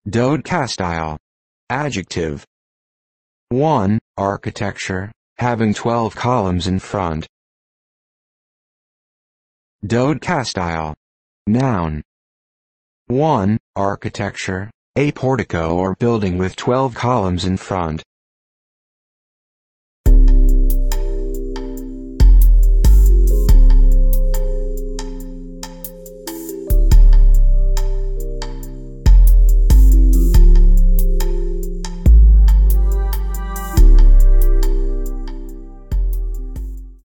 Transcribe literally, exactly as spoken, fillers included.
Dodecastyle. Adjective. one. Architecture, having twelve columns in front. Dodecastyle. Noun. one. Architecture, a portico or building with twelve columns in front.